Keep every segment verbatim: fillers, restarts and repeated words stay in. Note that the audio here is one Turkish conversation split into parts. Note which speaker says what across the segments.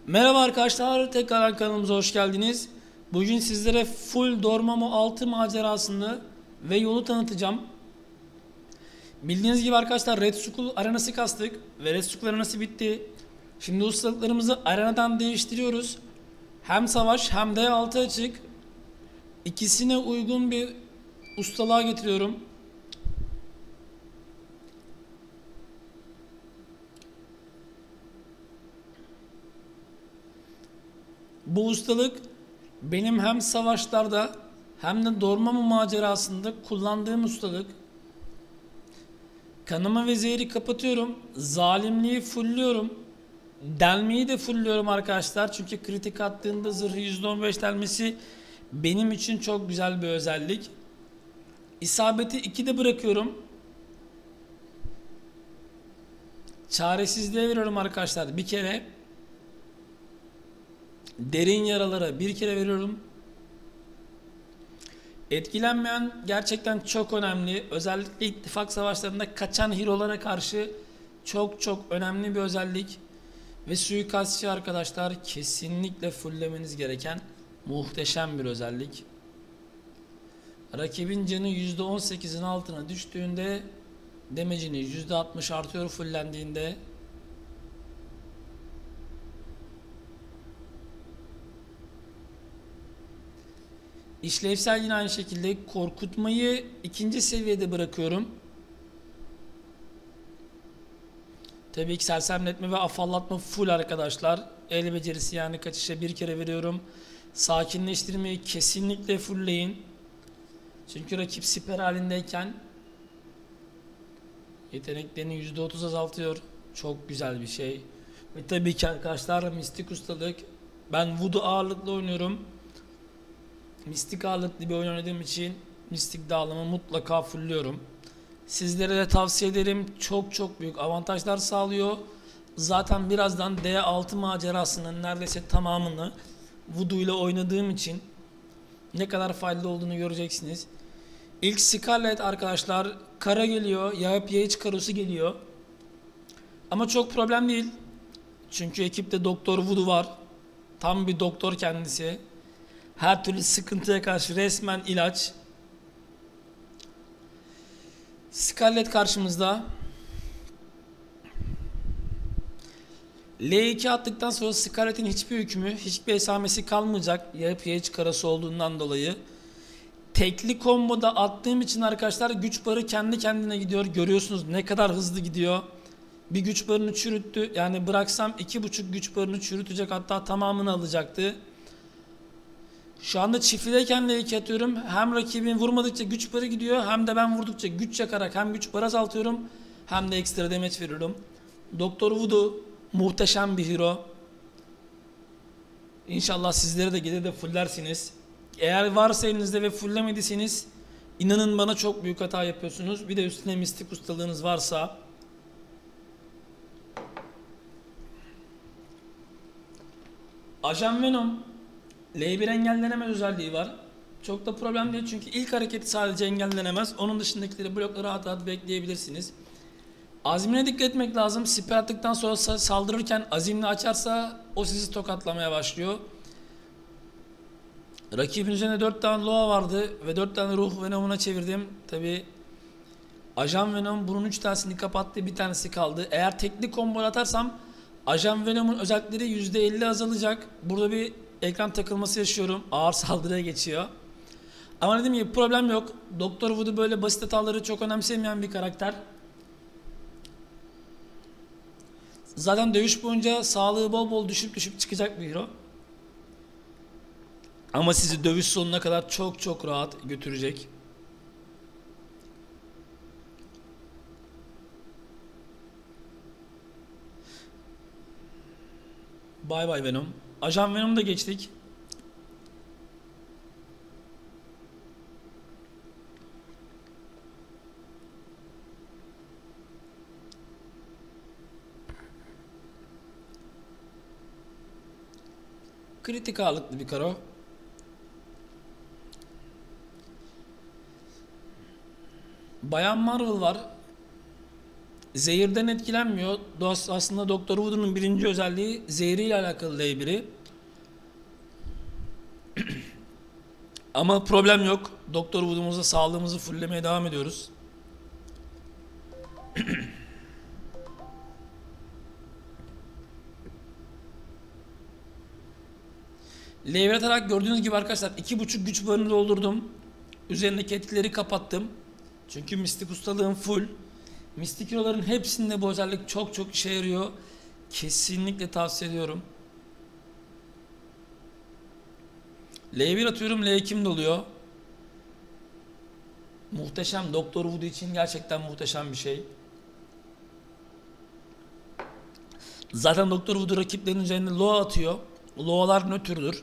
Speaker 1: Merhaba arkadaşlar, tekrar kanalımıza hoş geldiniz. Bugün sizlere full Dormammu altı macerasını ve yolu tanıtacağım. Bildiğiniz gibi arkadaşlar Red Skull arenası kastık ve Red Skull arenası bitti. Şimdi ustalıklarımızı arenadan değiştiriyoruz. Hem savaş hem de altı açık. İkisine uygun bir ustalığa getiriyorum. Bu ustalık benim hem savaşlarda hem de Dormammu macerasında kullandığım ustalık. Kanama ve zehri kapatıyorum. Zalimliği fullüyorum. Delmeyi de fullüyorum arkadaşlar. Çünkü kritik attığında zırhı yüzde on beş delmesi benim için çok güzel bir özellik. İsabeti ikide bırakıyorum. Çaresizliğe veriyorum arkadaşlar bir kere. Derin yaralara bir kere veriyorum. Etkilenmeyen gerçekten çok önemli. Özellikle ittifak savaşlarında kaçan hero'lara karşı çok çok önemli bir özellik. Ve suikastçı arkadaşlar kesinlikle fulllemeniz gereken muhteşem bir özellik. Rakibin canı yüzde on sekizin altına düştüğünde damage'ini yüzde altmış artıyor fullendiğinde. İşlevsel yine aynı şekilde korkutmayı ikinci seviyede bırakıyorum. Tabii ki sersemletme ve afallatma full arkadaşlar. El becerisi yani kaçışa bir kere veriyorum. Sakinleştirmeyi kesinlikle fullleyin. Çünkü rakip siper halindeyken yeteneklerini yüzde otuz azaltıyor. Çok güzel bir şey. Ve tabii ki arkadaşlar mistik ustalık. Ben voodoo ağırlıklı oynuyorum. Mistik ağırlıklı bir oyun oynadığım için mistik dağılımı mutlaka fullüyorum. Sizlere de tavsiye ederim. Çok çok büyük avantajlar sağlıyor. Zaten birazdan D altı macerasının neredeyse tamamını voodoo ile oynadığım için ne kadar faydalı olduğunu göreceksiniz. İlk Scarlet arkadaşlar kara geliyor. Yahıp Yahiç karosu geliyor. Ama çok problem değil. Çünkü ekipte Doktor Voodoo var. Tam bir doktor kendisi. Her türlü sıkıntıya karşı resmen ilaç. Scarlet karşımızda. L iki attıktan sonra Scarlet'in hiçbir hükmü, hiçbir esamesi kalmayacak. Yahıp Yahiç karası olduğundan dolayı. Tekli komboda attığım için arkadaşlar güç barı kendi kendine gidiyor. Görüyorsunuz ne kadar hızlı gidiyor. Bir güç barını çürüttü. Yani bıraksam iki buçuk güç barını çürütecek, hatta tamamını alacaktı. Şu anda çiftideyken L iki atıyorum. Hem rakibin vurmadıkça güç barı gidiyor, hem de ben vurdukça güç yakarak hem güç barı azaltıyorum hem de ekstra damage veriyorum. Doktor Voodoo muhteşem bir hero. İnşallah sizlere de gelir de fullersiniz. Eğer varsa elinizde ve fullemediyseniz inanın bana çok büyük hata yapıyorsunuz. Bir de üstüne mistik ustalığınız varsa. Ajan Venom L bir engellenemez özelliği var. Çok da problem değil çünkü ilk hareketi sadece engellenemez. Onun dışındakileri blokları rahat rahat bekleyebilirsiniz. Azmine dikkat etmek lazım. Siper attıktan sonra saldırırken azimli açarsa o sizi tokatlamaya başlıyor. Rakibin üzerinde dört tane Loa vardı ve dört tane ruh Venom'una çevirdim. Tabi Ajan Venom bunun üç tanesini kapattı, bir tanesi kaldı. Eğer tekli combo atarsam Ajan Venom'un özellikleri yüzde elli azalacak. Burada bir ekran takılması yaşıyorum. Ağır saldırıya geçiyor. Ama dediğim gibi problem yok. Doktor Voodoo böyle basit hataları çok önemsemeyen bir karakter. Zaten dövüş boyunca sağlığı bol bol düşüp düşüp çıkacak bir hero. Ama sizi dövüş sonuna kadar çok çok rahat götürecek. Bay bay Venom. Ajan Venom'u da geçtik. Kritik ağırlıklı bir karo. Bayan Marvel var. Zehirden etkilenmiyor. Dos- Aslında Doktor Voodoo'nun birinci özelliği zehriyle alakalı L biri. Ama problem yok. Doktor Voodoo'muzda sağlığımızı fullemeye devam ediyoruz. L bir atarak gördüğünüz gibi arkadaşlar iki buçuk güç barını doldurdum. Üzerindeki etkileri kapattım. Çünkü mistik ustalığım full. Mistik hero'ların hepsinde bu özellik çok çok işe yarıyor. Kesinlikle tavsiye ediyorum. L bir atıyorum, L iki doluyor. Muhteşem. Doktor Voodoo için gerçekten muhteşem bir şey. Zaten Doktor Voodoo rakiplerin üzerinde loa atıyor. Loalar nötrdür.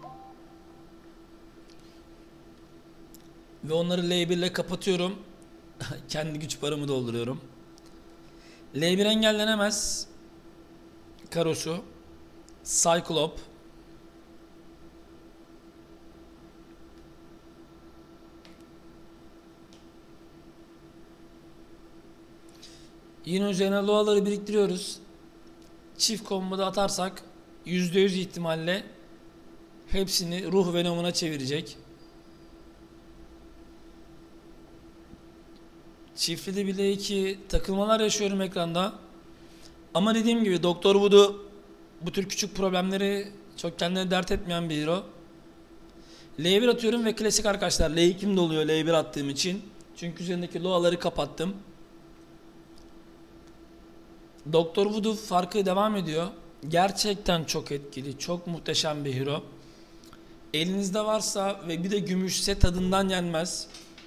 Speaker 1: Ve onları L bir ile kapatıyorum. Kendi güç barımı dolduruyorum. L bir engellenemez. Karosu. Cyclop. Yine üzerine loaları biriktiriyoruz. Çift komboda atarsak yüzde yüz ihtimalle hepsini ruh venomuna çevirecek. Çiftli de bile iki takılmalar yaşıyorum ekranda. Ama dediğim gibi Doktor Voodoo bu tür küçük problemleri çok kendine dert etmeyen bir hero. L bir atıyorum ve klasik arkadaşlar L iki doluyor L bir attığım için. Çünkü üzerindeki loaları kapattım. Doktor Voodoo farkı devam ediyor. Gerçekten çok etkili, çok muhteşem bir hero. Elinizde varsa ve bir de gümüşse tadından yenmez.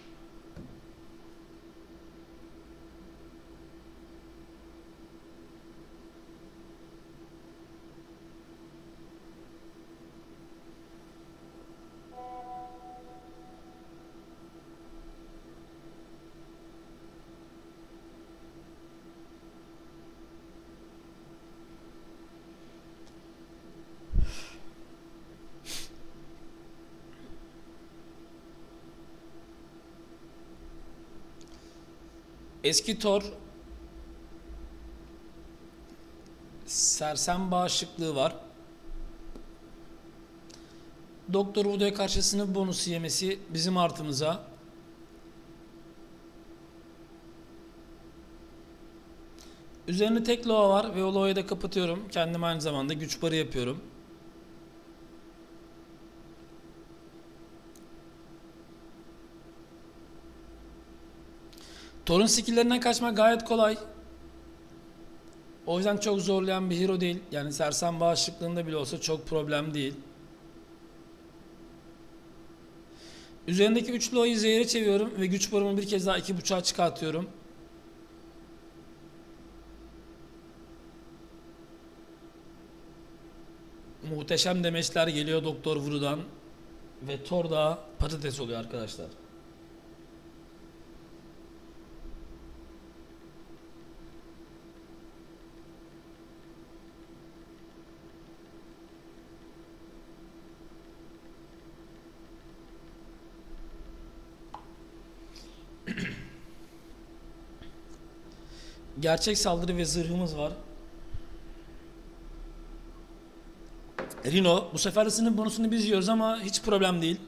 Speaker 1: Eski Thor sersem bağışıklığı var. Doktor Voodoo'ya karşı sınıf bonusu yemesi bizim artımıza. Üzerinde tek loa var ve o loa'yı da kapatıyorum. Kendim aynı zamanda güç barı yapıyorum. Thor'un skill'lerinden kaçmak gayet kolay. O yüzden çok zorlayan bir hero değil. Yani sersem bağışıklığında bile olsa çok problem değil. Üzerindeki üç loa'yı zehre çeviriyorum ve güç barımı bir kez daha iki buçuğa çıkartıyorum. Muhteşem demeçler geliyor Doktor Voodoo'dan ve Thor da patates oluyor arkadaşlar. Gerçek saldırı ve zırhımız var. Rhino. Bu sefer de sınıf bonusunu biz yiyoruz ama hiç problem değil.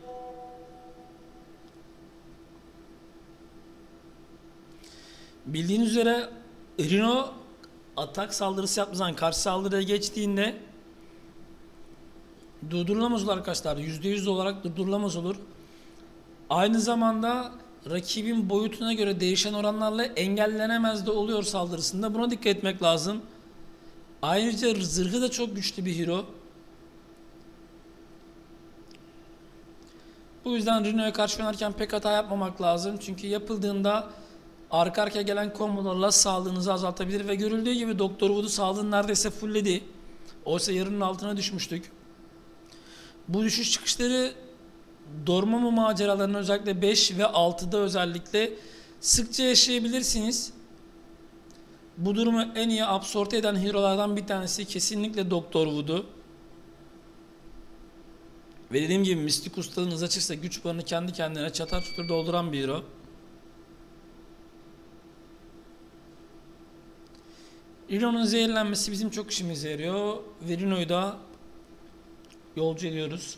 Speaker 1: Bildiğiniz üzere Rhino atak saldırısı yaptığı zaman karşı saldırıya geçtiğinde durdurulamaz olur arkadaşlar. yüzde yüz olarak durdurulamaz olur. Aynı zamanda rakibin boyutuna göre değişen oranlarla engellenemez de oluyor saldırısında. Buna dikkat etmek lazım. Ayrıca zırhı da çok güçlü bir hero. Bu yüzden Rhino'ya karşı oynarken pek hata yapmamak lazım. Çünkü yapıldığında arka arkaya gelen kombolarla sağlığınızı azaltabilir ve görüldüğü gibi Doktor Voodoo sağlığını neredeyse fullledi. Oysa yarının altına düşmüştük. Bu düşüş çıkışları Dormammu maceralarının özellikle beş ve altıda özellikle sıkça yaşayabilirsiniz. Bu durumu en iyi absorbe eden hero'lardan bir tanesi kesinlikle Doktor Voodoo. Ve dediğim gibi mistik ustalığınız açıksa güç barını kendi kendine çatar çutur dolduran bir hero. Rino'nun zehirlenmesi bizim çok işimize yarıyor. Ve Rino'yu da yolcu ediyoruz.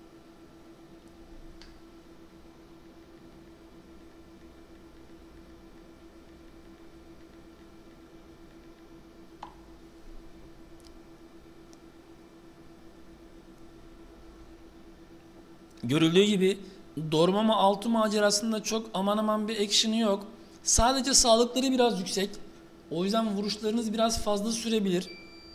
Speaker 1: Görüldüğü gibi Dormammu altı macerasında çok aman aman bir action'ı yok. Sadece sağlıkları biraz yüksek. O yüzden vuruşlarınız biraz fazla sürebilir.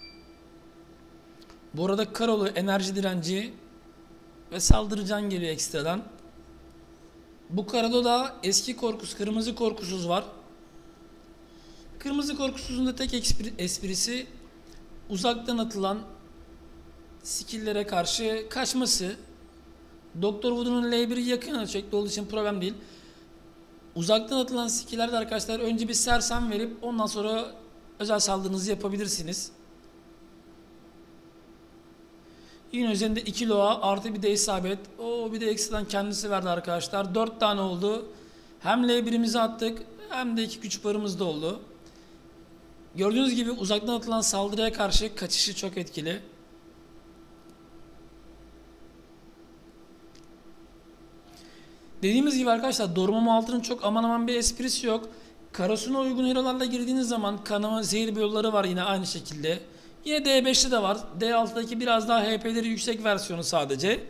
Speaker 1: Bu arada Karolu enerji direnci ve saldırı can geliyor ekstradan. Bu Karado da eski korkus, kırmızı korkusuz var. Kırmızı korkusuzun da tek esprisi uzaktan atılan skill'lere karşı kaçması. Doktor Voodoo'nun L biri yakın ölçekli olduğu için problem değil. Uzaktan atılan skill'lerde arkadaşlar önce bir sersem verip ondan sonra özel saldırınızı yapabilirsiniz. Yine üzerinde iki loa artı bir de isabet. O bir de ekstradan kendisi verdi arkadaşlar. dört tane oldu. Hem L birimizi attık hem de iki güç barımız da oldu. Gördüğünüz gibi uzaktan atılan saldırıya karşı kaçışı çok etkili. Dediğimiz gibi arkadaşlar Dormammu altının çok aman aman bir esprisi yok. Karosuna uygun hero'larla girdiğiniz zaman kanama zehir yolları var yine aynı şekilde. Yine D beşte de var. D altıdaki biraz daha H P'leri yüksek versiyonu sadece.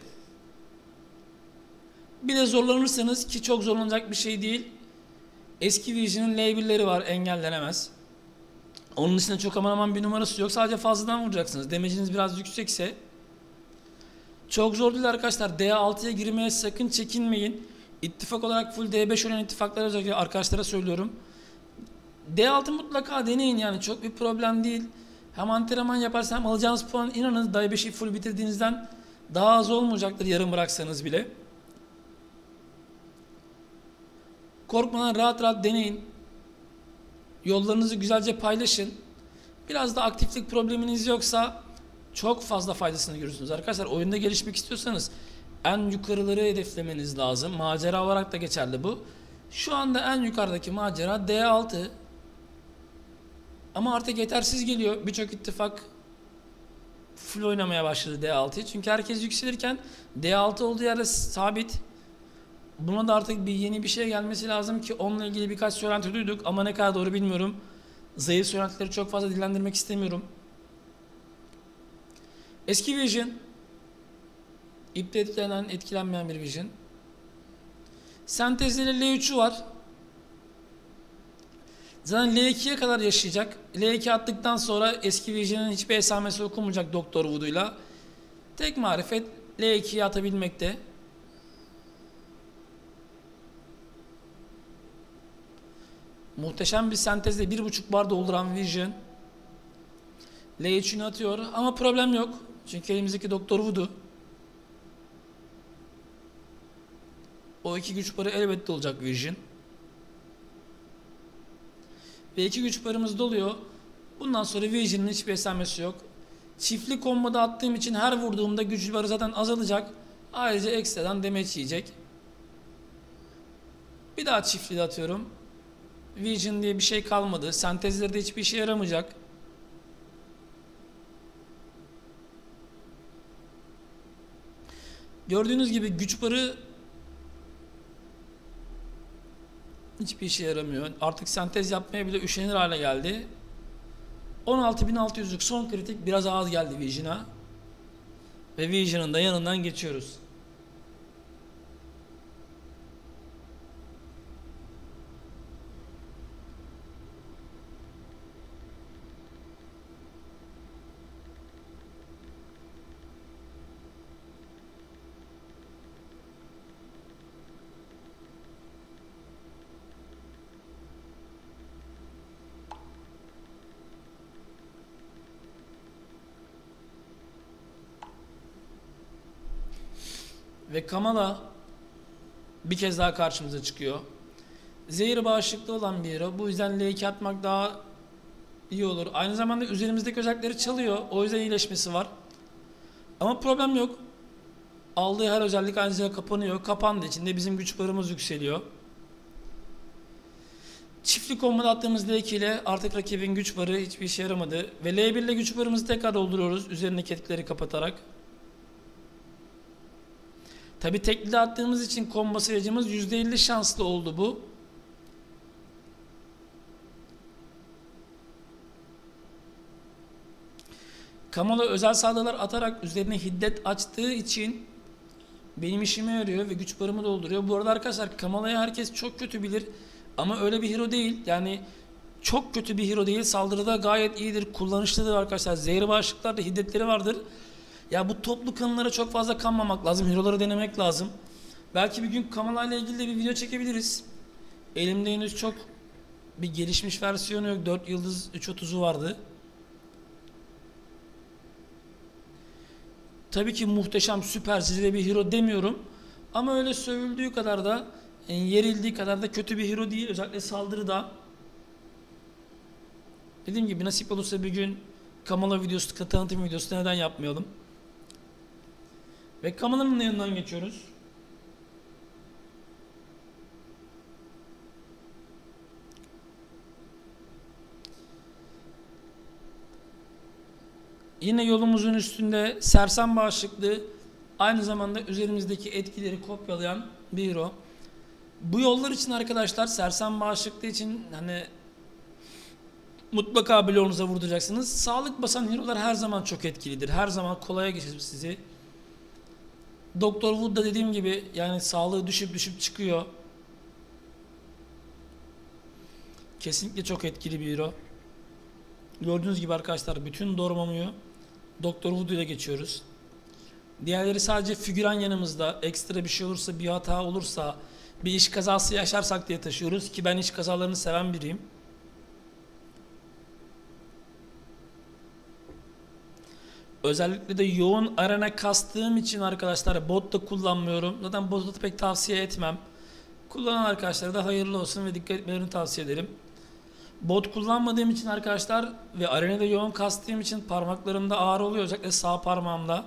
Speaker 1: Bir de zorlanırsanız ki çok zorlanacak bir şey değil. Eski Vision'ın L birleri var, engellenemez. Onun dışında çok aman aman bir numarası yok. Sadece fazladan vuracaksınız. Damage'iniz biraz yüksekse. Çok zor değil arkadaşlar. D altıya girmeye sakın çekinmeyin. İttifak olarak full D beş olan ittifaklara özellikle arkadaşlara söylüyorum. D altı mutlaka deneyin yani çok bir problem değil. Hem antrenman yaparsanız hem alacağınız puan inanın D beşi full bitirdiğinizden daha az olmayacaktır yarım bıraksanız bile. Korkmadan rahat rahat deneyin. Yollarınızı güzelce paylaşın. Biraz da aktiflik probleminiz yoksa çok fazla faydasını görürsünüz. Arkadaşlar oyunda gelişmek istiyorsanız en yukarıları hedeflemeniz lazım. Macera olarak da geçerli bu. Şu anda en yukarıdaki macera D altı. Ama artık yetersiz geliyor. Birçok ittifak full oynamaya başladı D altıyı. Çünkü herkes yükselirken D altı olduğu yerde sabit. Buna da artık bir yeni bir şey gelmesi lazım ki onunla ilgili birkaç söylenti duyduk ama ne kadar doğru bilmiyorum. Zayıf söylentileri çok fazla dillendirmek istemiyorum. Eski Vision ipte etkilenen, etkilenmeyen bir Vision. Sentezleri L üçü var. Zaten L ikiye kadar yaşayacak. L iki attıktan sonra eski Vision'ın hiçbir esamesi okunmayacak Doktor Voodoo'yla. Tek marifet L ikiye atabilmekte. Muhteşem bir sentezle bir buçuk bar dolduran Vision. L üçünü atıyor ama problem yok. Çünkü elimizdeki Doktor Voodoo. O iki güç barı elbette olacak Vision. Ve iki güç barımız doluyor. Bundan sonra Vision'ın hiçbir esamesi yok. Çiftli komboda attığım için her vurduğumda güç barı zaten azalacak. Ayrıca ekstradan damage yiyecek. Bir daha çiftli de atıyorum. Vision diye bir şey kalmadı. Sentezlerde hiçbir işe yaramayacak. Gördüğünüz gibi güç barı hiçbir işe yaramıyor. Artık sentez yapmaya bile üşenir hale geldi. on altı bin altı yüzlük son kritik biraz az geldi Vision'a. Ve Vision'ın da yanından geçiyoruz. Ve Kamala bir kez daha karşımıza çıkıyor. Zehir bağışıklığı olan bir hero. Bu yüzden L iki atmak daha iyi olur. Aynı zamanda üzerimizdeki özellikleri çalıyor. O yüzden iyileşmesi var. Ama problem yok. Aldığı her özellik aynı zamanda kapanıyor. Kapandığı için de bizim güç barımız yükseliyor. Çiftli komboda attığımız L iki ile artık rakibin güç barı hiçbir işe yaramadı. Ve L bir ile güç barımızı tekrar dolduruyoruz üzerindeki etkileri kapatarak. Tabi tekli attığımız için combo sayacımız yüzde elli şanslı oldu bu. Kamala özel saldırılar atarak üzerine hiddet açtığı için benim işime yarıyor ve güç barımı dolduruyor. Bu arada arkadaşlar Kamala'yı herkes çok kötü bilir ama öyle bir hero değil. Yani çok kötü bir hero değil. Saldırıda gayet iyidir, kullanışlıdır arkadaşlar. Zehir bağışıklarda hiddetleri vardır. Ya bu toplu kanlara çok fazla kanmamak lazım. Hero'ları denemek lazım. Belki bir gün Kamala ile ilgili de bir video çekebiliriz. Elimde henüz çok bir gelişmiş versiyonu yok. dört yıldız üç otuzu vardı. Tabii ki muhteşem, süper, zirve bir hero demiyorum. Ama öyle sövüldüğü kadar da, yani yerildiği kadar da kötü bir hero değil. Özellikle saldırıda. Dediğim gibi nasip olursa bir gün Kamala videosu, tanıtım videosu neden yapmayalım. Ve Kamala'nın yanından geçiyoruz. Yine yolumuzun üstünde sersem bağışıklığı, aynı zamanda üzerimizdeki etkileri kopyalayan bir hero. Bu yollar için arkadaşlar sersem bağışıklığı için hani mutlaka bloğunuza vurduracaksınız. Sağlık basan hero'lar her zaman çok etkilidir. Her zaman kolaya geçirir sizi. Doktor Wood da dediğim gibi yani sağlığı düşüp düşüp çıkıyor. Kesinlikle çok etkili bir hero. Gördüğünüz gibi arkadaşlar bütün Dormammu'yu Doktor Wood ile geçiyoruz. Diğerleri sadece figüran yanımızda. Ekstra bir şey olursa, bir hata olursa, bir iş kazası yaşarsak diye taşıyoruz ki ben iş kazalarını seven biriyim. Özellikle de yoğun arena kastığım için arkadaşlar bot da kullanmıyorum. Zaten botu da pek tavsiye etmem. Kullanan arkadaşlara da hayırlı olsun ve dikkat etmelerini tavsiye ederim. Bot kullanmadığım için arkadaşlar ve arenada yoğun kastığım için parmaklarımda ağrı oluyor. Özellikle sağ parmağımda.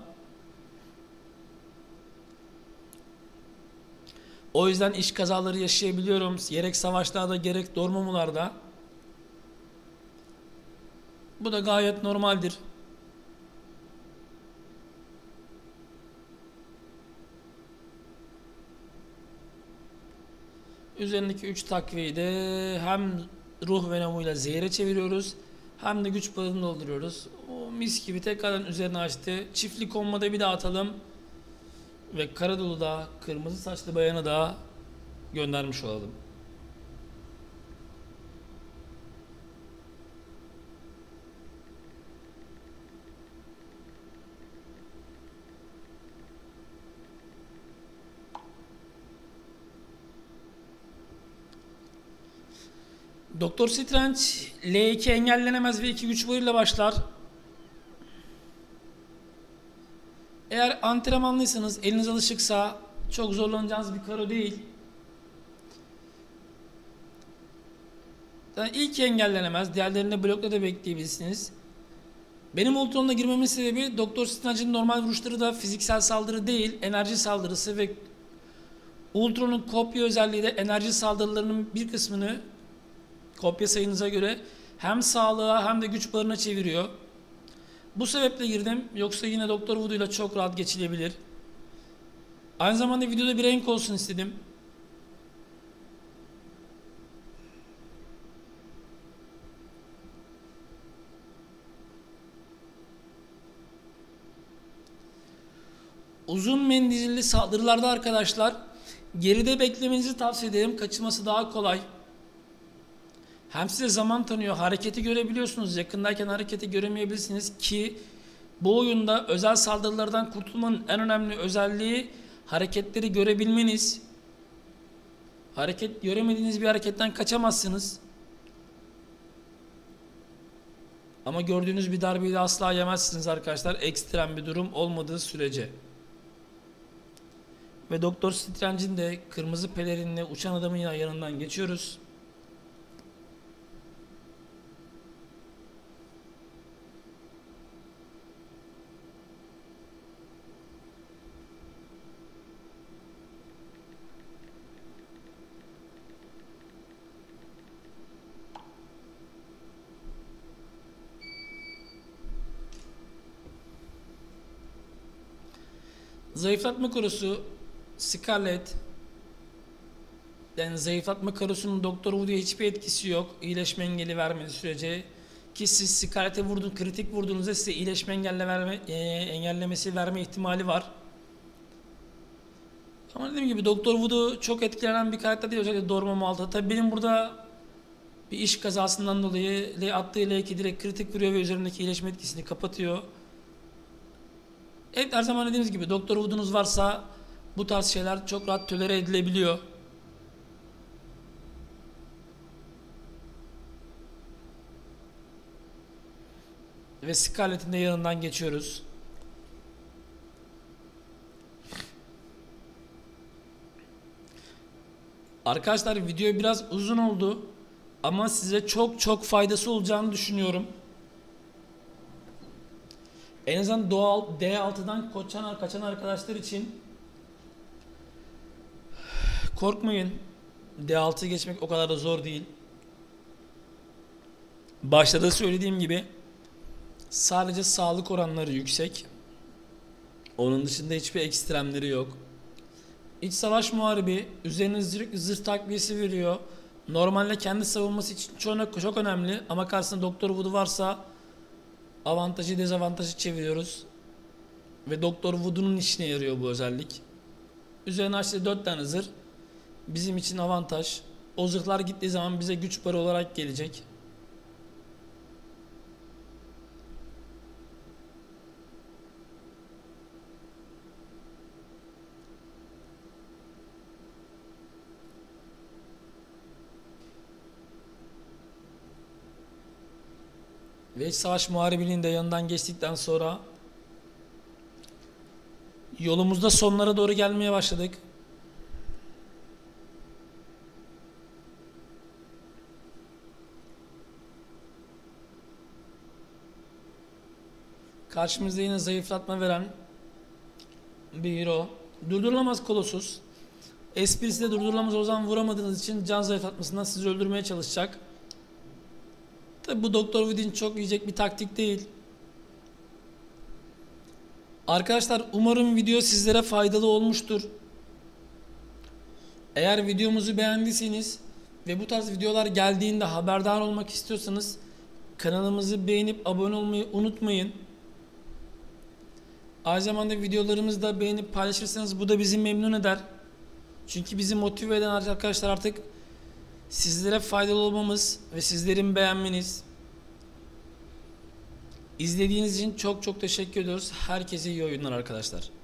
Speaker 1: O yüzden iş kazaları yaşayabiliyorum. Gerek savaşlarda gerek Dormammu'larda. Bu da gayet normaldir. Üzerindeki üç takviyeyi de hem ruh venomuyla zehire çeviriyoruz hem de güç barını dolduruyoruz. O mis gibi tekrardan üzerine açtı. Çiftli komboda bir daha atalım. Ve Karadolu da kırmızı saçlı bayanı da göndermiş olalım. Doktor Strange L iki engellenemez ve iki güç barıyla başlar. Eğer antrenmanlıysanız, eliniz alışıksa çok zorlanacağınız bir karo değil. Yani ilk engellenemez, diğerlerinde blokla da bekleyebilirsiniz. Benim Ultron'da girmemin sebebi Doktor Strange'in normal vuruşları da fiziksel saldırı değil, enerji saldırısı ve Ultron'un kopya özelliği de enerji saldırılarının bir kısmını kopya sayınıza göre hem sağlığa hem de güç barına çeviriyor. Bu sebeple girdim. Yoksa yine Doktor Voodoo ile çok rahat geçilebilir. Aynı zamanda videoda bir renk olsun istedim. Uzun menzilli saldırılarda arkadaşlar geride beklemenizi tavsiye ederim. Kaçırması daha kolay. Hem size zaman tanıyor, hareketi görebiliyorsunuz. Yakındayken hareketi göremeyebilirsiniz ki bu oyunda özel saldırılardan kurtulmanın en önemli özelliği hareketleri görebilmeniz. Hareket göremediğiniz bir hareketten kaçamazsınız. Ama gördüğünüz bir darbeyi de asla yemezsiniz arkadaşlar. Ekstrem bir durum olmadığı sürece. Ve Doktor Strange'in de kırmızı pelerinle uçan adamın yanından geçiyoruz. Zayıflatma kurusu Scarlett, yani zayıflatma karosunun Doktor Who'ya hiçbir etkisi yok. İyileşme engeli vermediği sürece, ki siz Scarlett'e vurdun, kritik vurduğunuzda size iyileşme engelle verme, e, engellemesi verme ihtimali var. Ama dediğim gibi Doktor Who'u çok etkilenen bir karakter değil, özellikle Dormammu altı. Tabi benim burada bir iş kazasından dolayı L attığı L iki direkt kritik vuruyor ve üzerindeki iyileşme etkisini kapatıyor. Evet, her zaman dediğimiz gibi Doktor Who'unuz varsa bu tarz şeyler çok rahat tolere edilebiliyor. Ve Scarlett'in de yanından geçiyoruz. Arkadaşlar video biraz uzun oldu ama size çok çok faydası olacağını düşünüyorum. En azından doğal D altıdan kaçan, kaçan arkadaşlar için korkmayın. D altıya geçmek o kadar da zor değil. Başta da söylediğim gibi sadece sağlık oranları yüksek. Onun dışında hiçbir ekstremleri yok. İç savaş muharibi üzerine zırh, zırh takviyesi veriyor. Normalde kendi savunması için çok, çok önemli ama karşısında Doktor Wood varsa avantajı dezavantajı çeviriyoruz. Ve Doktor Wood'un işine yarıyor bu özellik. Üzerine açtığı dört tane zırh bizim için avantaj. O zırhlar gittiği zaman bize güç barı olarak gelecek. Ve iç savaş muharibinin de yanından geçtikten sonra yolumuzda sonlara doğru gelmeye başladık. Karşımızda yine zayıflatma veren bir hero. Durdurulamaz Colossus. Esprisi de durdurulamaz, o zaman vuramadığınız için can zayıflatmasından sizi öldürmeye çalışacak. Tabi bu Doktor Wood'in çok yiyecek bir taktik değil. Arkadaşlar umarım video sizlere faydalı olmuştur. Eğer videomuzu beğendiyseniz ve bu tarz videolar geldiğinde haberdar olmak istiyorsanız kanalımızı beğenip abone olmayı unutmayın. Aynı zamanda videolarımızı da beğenip paylaşırsanız bu da bizi memnun eder. Çünkü bizi motive eden arkadaşlar artık sizlere faydalı olmamız ve sizlerin beğenmeniz. İzlediğiniz için çok çok teşekkür ediyoruz. Herkese iyi oyunlar arkadaşlar.